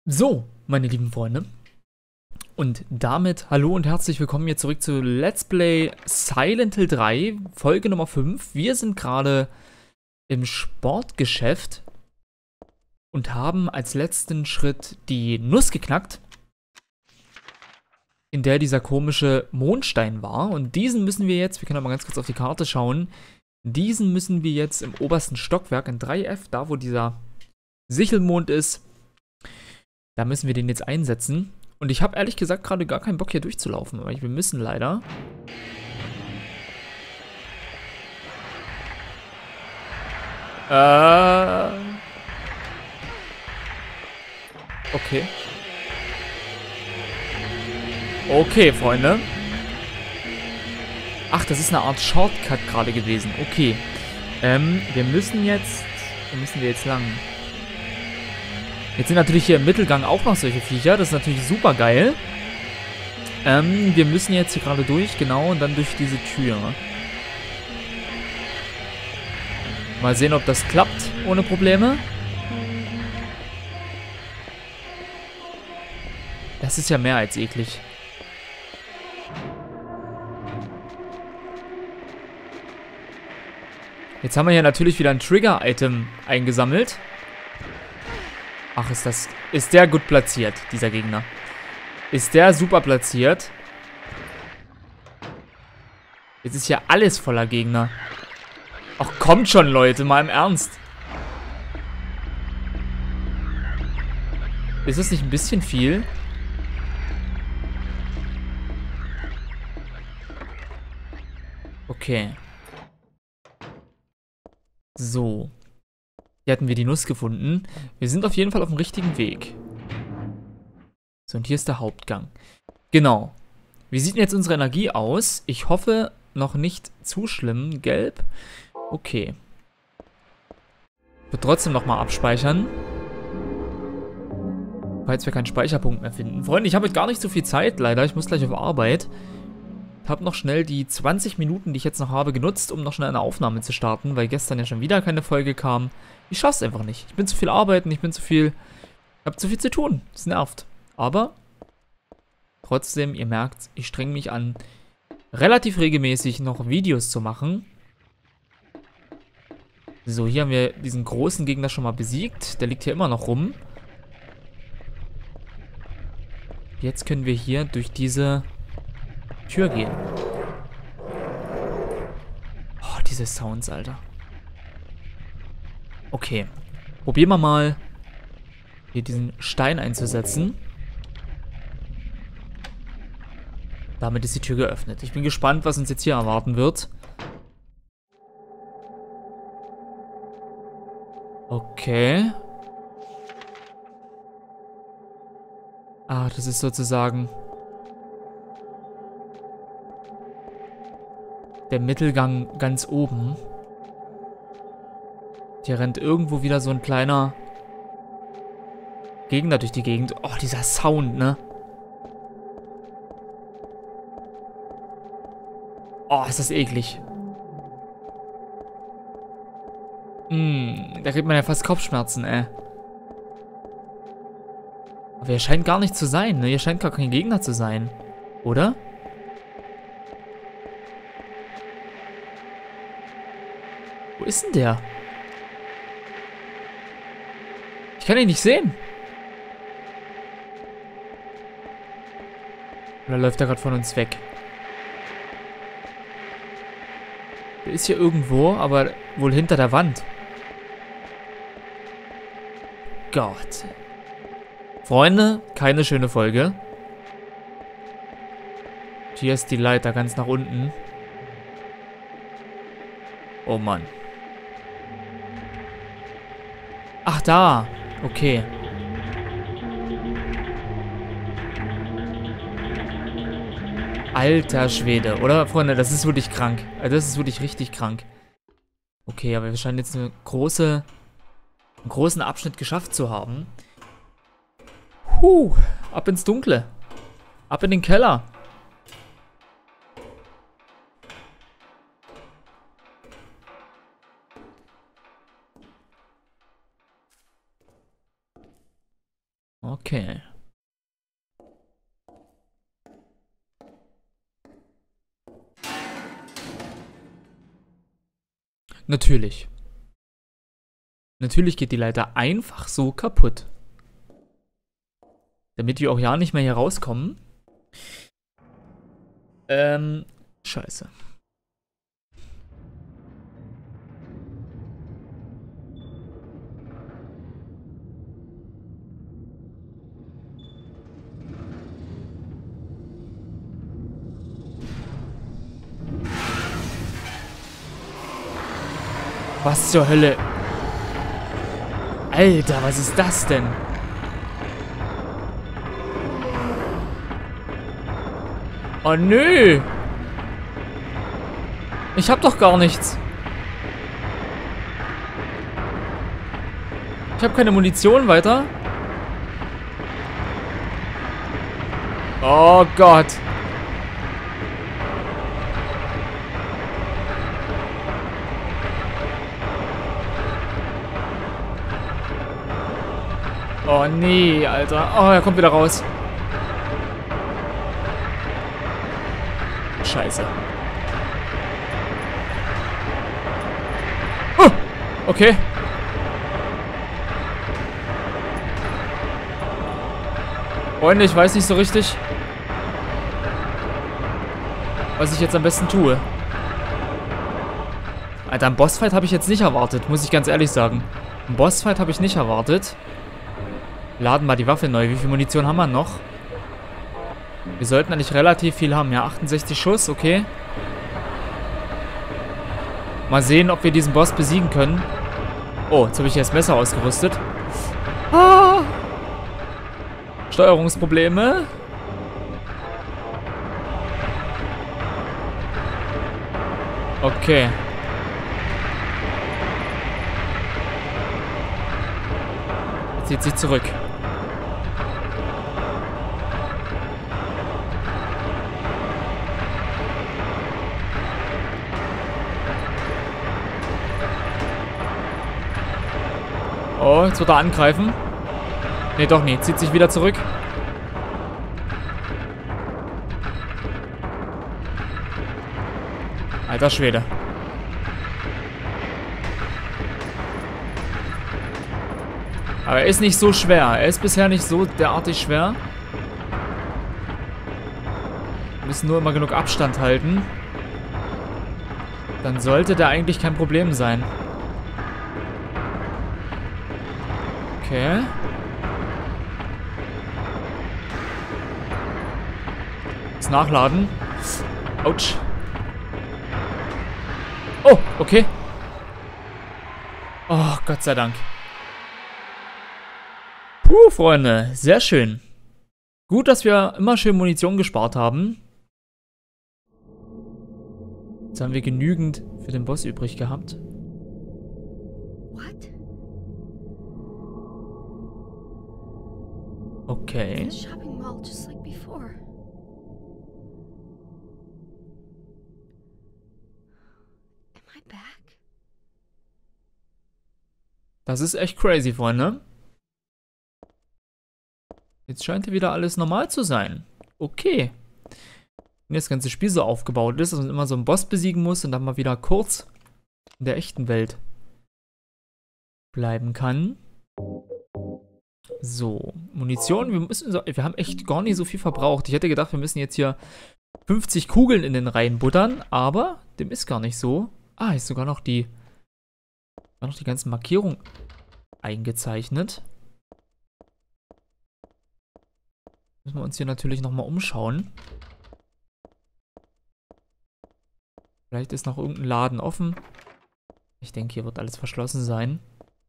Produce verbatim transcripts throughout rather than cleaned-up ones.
So, meine lieben Freunde. Und damit hallo und herzlich willkommen hier zurück zu Let's Play Silent Hill drei, Folge Nummer fünf. Wir sind gerade im Sportgeschäft und haben als letzten Schritt die Nuss geknackt, in der dieser komische Mondstein war. Und diesen müssen wir jetzt, wir können mal ganz kurz auf die Karte schauen, diesen müssen wir jetzt im obersten Stockwerk in drei F, da wo dieser Sichelmond ist, da müssen wir den jetzt einsetzen. Und ich habe ehrlich gesagt gerade gar keinen Bock hier durchzulaufen, aber wir müssen leider. Äh. Okay. Okay, Freunde. Ach, das ist eine Art Shortcut gerade gewesen. Okay. Ähm, wir müssen jetzt. Wo müssen wir jetzt lang? Jetzt sind natürlich hier im Mittelgang auch noch solche Viecher. Das ist natürlich super geil. Ähm, wir müssen jetzt hier gerade durch, genau, und dann durch diese Tür. Mal sehen, ob das klappt ohne Probleme. Das ist ja mehr als eklig. Jetzt haben wir hier natürlich wieder ein Trigger-Item eingesammelt. Ach, ist das... Ist der gut platziert, dieser Gegner? Ist der super platziert? Jetzt ist hier alles voller Gegner. Ach, kommt schon, Leute, mal im Ernst. Ist das nicht ein bisschen viel? Okay. So. Hier hatten wir die Nuss gefunden. Wir sind auf jeden Fall auf dem richtigen Weg. So, und hier ist der Hauptgang. Genau. Wie sieht denn jetzt unsere Energie aus? Ich hoffe, noch nicht zu schlimm. Gelb. Okay. Ich würde trotzdem nochmal abspeichern. Falls wir keinen Speicherpunkt mehr finden. Freunde, ich habe heute gar nicht so viel Zeit, leider. Ich muss gleich auf Arbeit. Ich habe noch schnell die zwanzig Minuten, die ich jetzt noch habe, genutzt, um noch schnell eine Aufnahme zu starten, weil gestern ja schon wieder keine Folge kam. Ich schaff's einfach nicht. Ich bin zu viel arbeiten, ich bin zu viel... Ich habe zu viel zu tun. Das nervt. Aber trotzdem, ihr merkt, ich strenge mich an, relativ regelmäßig noch Videos zu machen. So, hier haben wir diesen großen Gegner schon mal besiegt. Der liegt hier immer noch rum. Jetzt können wir hier durch diese Tür gehen. Oh, diese Sounds, Alter. Okay. Probieren wir mal, hier diesen Stein einzusetzen. Damit ist die Tür geöffnet. Ich bin gespannt, was uns jetzt hier erwarten wird. Okay. Ah, das ist sozusagen der Mittelgang ganz oben. Hier rennt irgendwo wieder so ein kleiner Gegner durch die Gegend. Oh, dieser Sound, ne? Oh, ist das eklig. Hm, da kriegt man ja fast Kopfschmerzen, ey. Aber hier scheint gar nicht zu sein, ne? Hier scheint gar kein Gegner zu sein. Oder? Wo ist denn der? Ich kann ihn nicht sehen. Oder läuft er gerade von uns weg? Der ist hier irgendwo, aber wohl hinter der Wand. Gott. Freunde, keine schöne Folge. Hier ist die Leiter ganz nach unten. Oh Mann. Ach, da. Okay. Alter Schwede, oder, Freunde? Das ist wirklich krank. Also das ist wirklich richtig krank. Okay, aber wir scheinen jetzt eine große, einen großen Abschnitt geschafft zu haben. Huh, ab ins Dunkle. Ab in den Keller. Okay. Natürlich. Natürlich geht die Leiter einfach so kaputt. Damit wir auch ja nicht mehr hier rauskommen. Ähm, scheiße. Was zur Hölle? Alter, was ist das denn? Oh nö! Ich hab doch gar nichts. Ich habe keine Munition weiter. Oh Gott. Oh nee, Alter. Oh, er kommt wieder raus. Scheiße. Oh, okay. Freunde, ich weiß nicht so richtig, was ich jetzt am besten tue. Alter, einen Bossfight habe ich jetzt nicht erwartet, muss ich ganz ehrlich sagen. Einen Bossfight habe ich nicht erwartet. Laden mal die Waffe neu. Wie viel Munition haben wir noch? Wir sollten eigentlich relativ viel haben. Ja, achtundsechzig Schuss, okay. Mal sehen, ob wir diesen Boss besiegen können. Oh, jetzt habe ich hier das Messer ausgerüstet. Ah! Steuerungsprobleme. Okay. Jetzt zieht sich zurück. Oh, jetzt wird er angreifen. Ne, doch nicht. Zieht sich wieder zurück. Alter Schwede. Aber er ist nicht so schwer. Er ist bisher nicht so derartig schwer. Wir müssen nur immer genug Abstand halten. Dann sollte der eigentlich kein Problem sein. Okay. Jetzt nachladen. Autsch. Oh, okay. Oh, Gott sei Dank. Puh, Freunde. Sehr schön. Gut, dass wir immer schön Munition gespart haben. Jetzt haben wir genügend für den Boss übrig gehabt. What? Okay. It's a shopping mall just like before. Am I back? Das ist echt crazy, Freunde. Jetzt scheint hier wieder alles normal zu sein. Okay. Wenn das ganze Spiel so aufgebaut ist, dass man immer so einen Boss besiegen muss und dann mal wieder kurz in der echten Welt bleiben kann. So, Munition. Wir müssen so, wir haben echt gar nicht so viel verbraucht. Ich hätte gedacht, wir müssen jetzt hier fünfzig Kugeln in den Reihen buttern, aber dem ist gar nicht so. Ah, ist sogar noch die, war noch die ganzen Markierungen eingezeichnet. Müssen wir uns hier natürlich nochmal umschauen. Vielleicht ist noch irgendein Laden offen. Ich denke, hier wird alles verschlossen sein.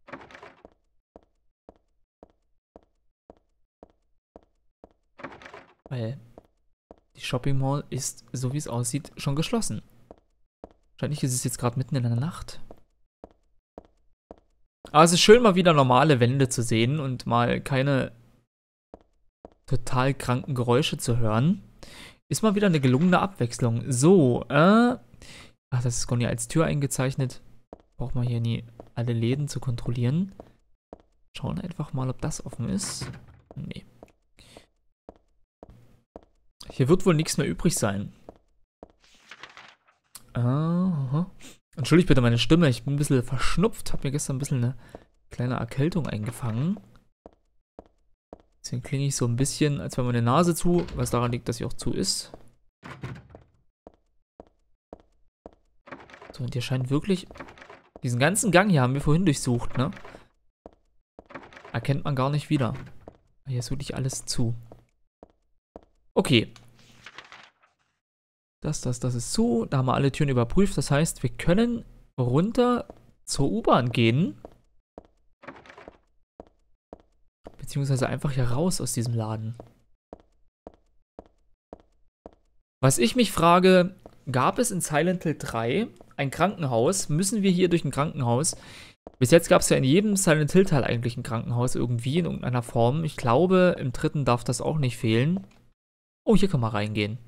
Weil die Shopping Mall ist, so wie es aussieht, schon geschlossen. Wahrscheinlich ist es jetzt gerade mitten in der Nacht. Aber es ist schön, mal wieder normale Wände zu sehen und mal keine total kranken Geräusche zu hören. Ist mal wieder eine gelungene Abwechslung. So, äh... Ach, das ist gar nicht als Tür eingezeichnet. Braucht man hier nie alle Läden zu kontrollieren. Schauen einfach mal, ob das offen ist. Nee. Hier wird wohl nichts mehr übrig sein. Aha. Entschuldigt bitte meine Stimme, ich bin ein bisschen verschnupft. Hab mir gestern ein bisschen eine kleine Erkältung eingefangen. Deswegen klinge ich so ein bisschen, als wäre meine Nase zu, was daran liegt, dass sie auch zu ist. So, und hier scheint wirklich... Diesen ganzen Gang hier haben wir vorhin durchsucht, ne? Erkennt man gar nicht wieder. Hier ist wirklich alles zu. Okay. Das, das, das ist zu. Da haben wir alle Türen überprüft. Das heißt, wir können runter zur U-Bahn gehen. Beziehungsweise einfach hier raus aus diesem Laden. Was ich mich frage, gab es in Silent Hill drei ein Krankenhaus? Müssen wir hier durch ein Krankenhaus? Bis jetzt gab es ja in jedem Silent Hill Teil eigentlich ein Krankenhaus irgendwie in irgendeiner Form. Ich glaube, im dritten darf das auch nicht fehlen. Oh, hier kann man reingehen.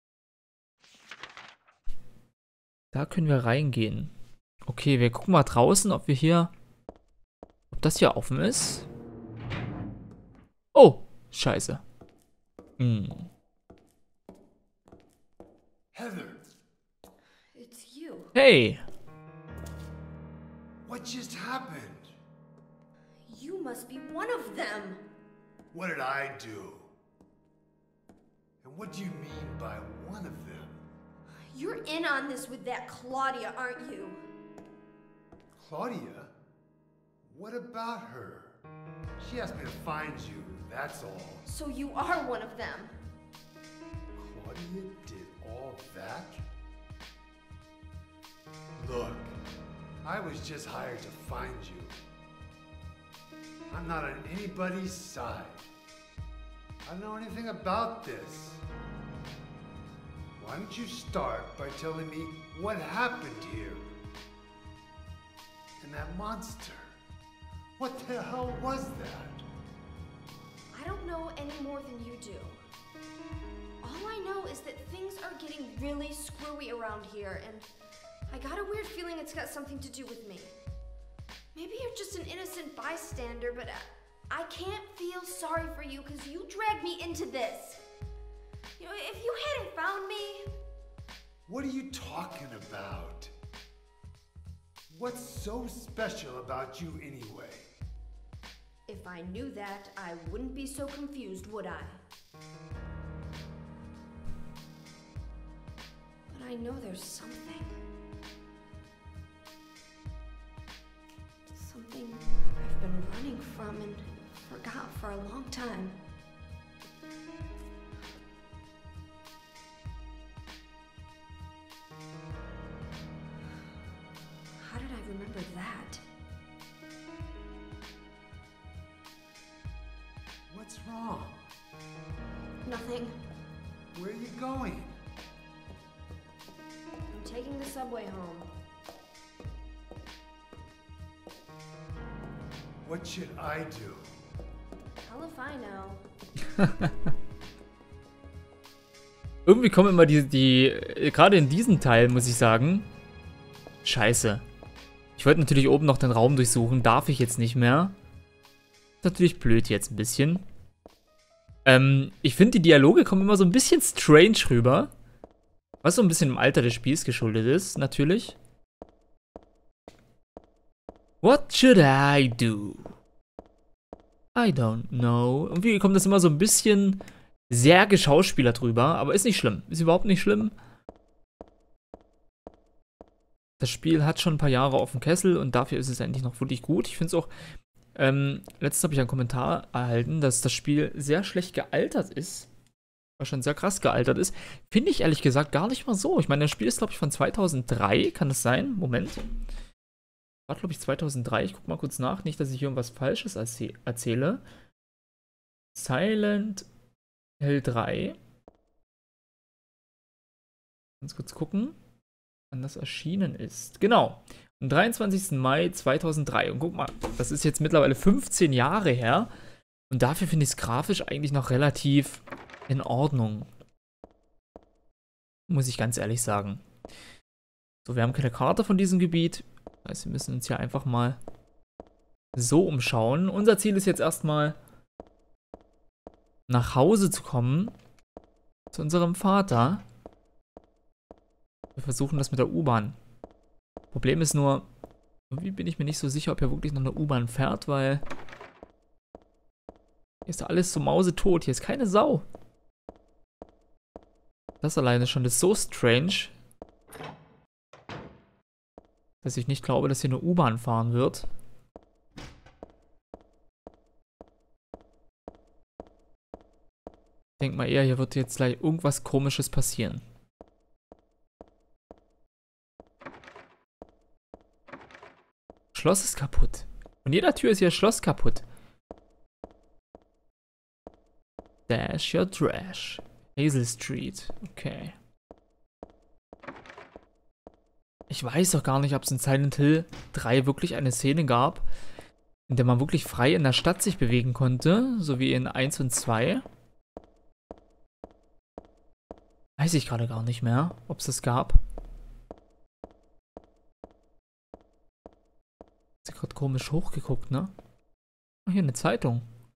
Da können wir reingehen. Okay, wir gucken mal draußen, ob wir hier... Ob das hier offen ist. Oh, scheiße. Hm. Heather, It's you. Hey. what just happened? You must be one of them. What did I do? And what do you mean by one of them? You're in on this with that Claudia, aren't you? Claudia? What about her? She asked me to find you, that's all. So you are one of them. Claudia did all that? Look, I was just hired to find you. I'm not on anybody's side. I don't know anything about this. Why don't you start by telling me what happened here? And that monster. What the hell was that? I don't know any more than you do. All I know is that things are getting really screwy around here, and I got a weird feeling it's got something to do with me. Maybe you're just an innocent bystander, but I, I can't feel sorry for you because you dragged me into this. You know, if you hadn't found me... What are you talking about? What's so special about you anyway? If I knew that, I wouldn't be so confused, would I? But I know there's something. Something I've been running from and forgot for a long time. How did I remember that? What's wrong? Nothing. Where are you going? I'm taking the subway home. What should I do? Hell if I know. Irgendwie kommen immer die, die, gerade in diesem Teil, muss ich sagen, scheiße. Ich wollte natürlich oben noch den Raum durchsuchen, darf ich jetzt nicht mehr. Ist natürlich blöd jetzt ein bisschen. Ähm, ich finde, die Dialoge kommen immer so ein bisschen strange rüber. Was so ein bisschen im Alter des Spiels geschuldet ist, natürlich. What should I do? I don't know. Irgendwie kommt das immer so ein bisschen sehr geschauspielert drüber, aber ist nicht schlimm. Ist überhaupt nicht schlimm. Das Spiel hat schon ein paar Jahre auf dem Kessel und dafür ist es eigentlich noch wirklich gut. Ich finde es auch, ähm, letztens habe ich einen Kommentar erhalten, dass das Spiel sehr schlecht gealtert ist. Was schon sehr krass gealtert ist. Finde ich ehrlich gesagt gar nicht mal so. Ich meine, das Spiel ist, glaube ich, von zweitausenddrei. Kann das sein? Moment. War, glaube ich, zweitausenddrei. Ich gucke mal kurz nach. Nicht, dass ich hier irgendwas Falsches erzähle. Silent Hill drei. Ganz kurz gucken, wann das erschienen ist. Genau. Am dreiundzwanzigsten Mai zweitausenddrei. Und guck mal, das ist jetzt mittlerweile fünfzehn Jahre her. Und dafür finde ich es grafisch eigentlich noch relativ in Ordnung. Muss ich ganz ehrlich sagen. So, wir haben keine Karte von diesem Gebiet. Das heißt, wir müssen uns hier einfach mal so umschauen. Unser Ziel ist jetzt erstmal nach Hause zu kommen. Zu unserem Vater. Wir versuchen das mit der U-Bahn. Problem ist nur, irgendwie bin ich mir nicht so sicher, ob hier wirklich noch eine U-Bahn fährt, weil hier ist alles so mausetot. Hier ist keine Sau. Das alleine schon ist so strange, dass ich nicht glaube, dass hier eine U-Bahn fahren wird. Ich denke mal eher, hier wird jetzt gleich irgendwas Komisches passieren. Schloss ist kaputt. Von jeder Tür ist hier Schloss kaputt. Dash your trash. Hazel Street. Okay. Ich weiß doch gar nicht, ob es in Silent Hill drei wirklich eine Szene gab, in der man wirklich frei in der Stadt sich bewegen konnte, so wie in eins und zwei. Weiß ich gerade gar nicht mehr, ob es das gab. Hat sie gerade komisch hochgeguckt, ne? Oh, hier eine Zeitung.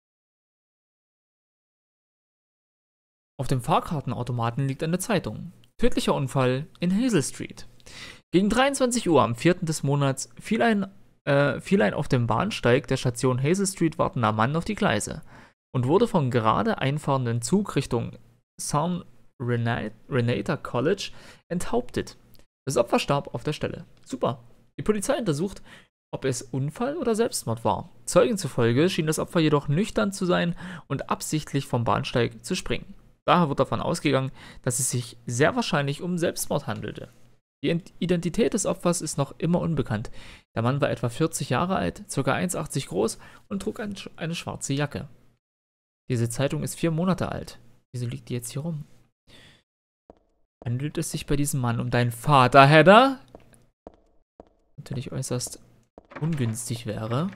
Auf dem Fahrkartenautomaten liegt eine Zeitung. Tödlicher Unfall in Hazel Street. Gegen dreiundzwanzig Uhr am vierten des Monats fiel ein, äh, fiel ein auf dem Bahnsteig der Station Hazel Street wartender Mann auf die Gleise und wurde vom gerade einfahrenden Zug Richtung San Renata College enthauptet. Das Opfer starb auf der Stelle. Super. Die Polizei untersucht, ob es Unfall oder Selbstmord war. Zeugen zufolge schien das Opfer jedoch nüchtern zu sein und absichtlich vom Bahnsteig zu springen. Daher wird davon ausgegangen, dass es sich sehr wahrscheinlich um Selbstmord handelte. Die Identität des Opfers ist noch immer unbekannt. Der Mann war etwa vierzig Jahre alt, ca. eins Komma achtzig groß und trug ein, eine schwarze Jacke. Diese Zeitung ist vier Monate alt. Wieso liegt die jetzt hier rum? Handelt es sich bei diesem Mann um deinen Vater, Heather? Natürlich äußerst ungünstig wäre.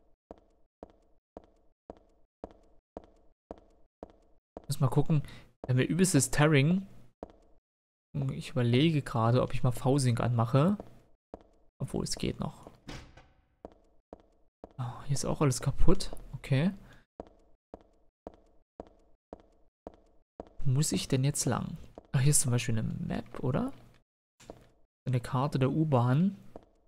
Muss mal gucken. Wenn wir übelstes Tearing. Ich überlege gerade, ob ich mal V-Sync anmache. Obwohl, es geht noch. Oh, hier ist auch alles kaputt. Okay. Wo muss ich denn jetzt lang? Ach, hier ist zum Beispiel eine Map, oder? Eine Karte der U-Bahn.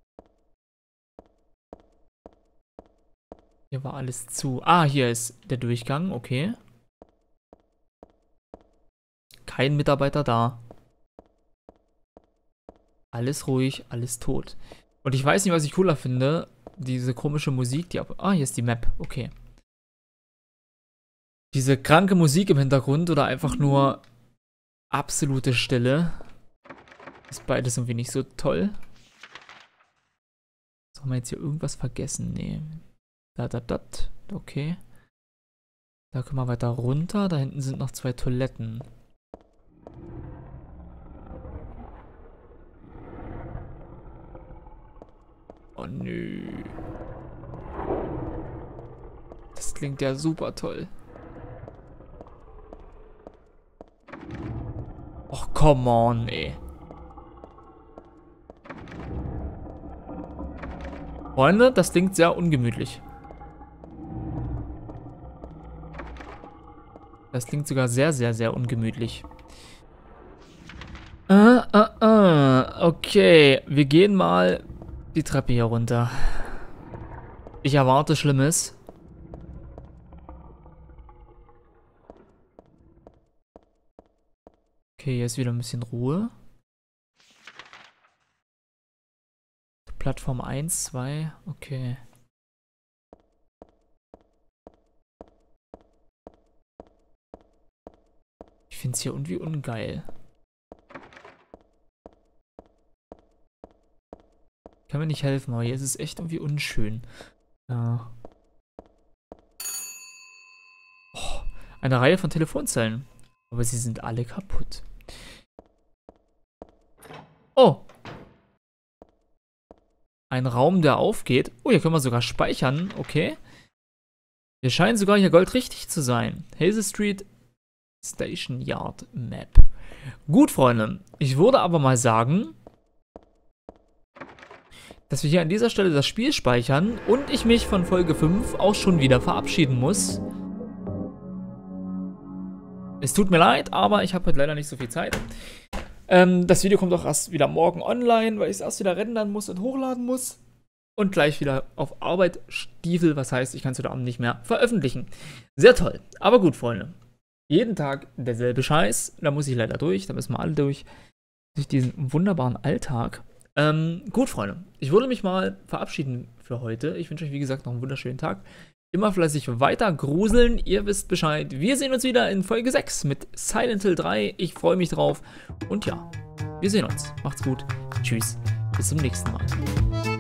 Hier war alles zu. Ah, hier ist der Durchgang. Okay. Kein Mitarbeiter da. Alles ruhig, alles tot. Und ich weiß nicht, was ich cooler finde. Diese komische Musik, die ab... Ah, hier ist die Map. Okay. Diese kranke Musik im Hintergrund oder einfach nur absolute Stille. Ist beides irgendwie nicht so toll. So, haben wir jetzt hier irgendwas vergessen? Nee. Da, da, da. Okay. Da können wir weiter runter. Da hinten sind noch zwei Toiletten. Oh nö. Das klingt ja super toll. Och, come on, ey. Freunde, das klingt sehr ungemütlich. Das klingt sogar sehr, sehr, sehr ungemütlich. Ah, ah, ah. Okay, wir gehen mal die Treppe hier runter. Ich erwarte Schlimmes. Okay, hier ist wieder ein bisschen Ruhe. Plattform eins, zwei, okay. Ich finde es hier irgendwie ungeil. Kann mir nicht helfen, aber hier ist es echt irgendwie unschön. Ja. Oh, eine Reihe von Telefonzellen. Aber sie sind alle kaputt. Oh. Ein Raum, der aufgeht. Oh, hier können wir sogar speichern. Okay. Wir scheinen sogar hier goldrichtig zu sein. Hazel Street Station Yard Map. Gut, Freunde. Ich würde aber mal sagen, dass wir hier an dieser Stelle das Spiel speichern und ich mich von Folge fünf auch schon wieder verabschieden muss. Es tut mir leid, aber ich habe heute leider nicht so viel Zeit. Ähm, das Video kommt auch erst wieder morgen online, weil ich es erst wieder rendern muss und hochladen muss. Und gleich wieder auf Arbeit stiefel, was heißt, ich kann es heute Abend nicht mehr veröffentlichen. Sehr toll. Aber gut, Freunde. Jeden Tag derselbe Scheiß. Da muss ich leider durch, da müssen wir alle durch. Durch diesen wunderbaren Alltag. Ähm, gut, Freunde. Ich würde mich mal verabschieden für heute. Ich wünsche euch, wie gesagt, noch einen wunderschönen Tag. Immer fleißig weiter gruseln. Ihr wisst Bescheid. Wir sehen uns wieder in Folge sechs mit Silent Hill drei. Ich freue mich drauf. Und ja, wir sehen uns. Macht's gut. Tschüss. Bis zum nächsten Mal.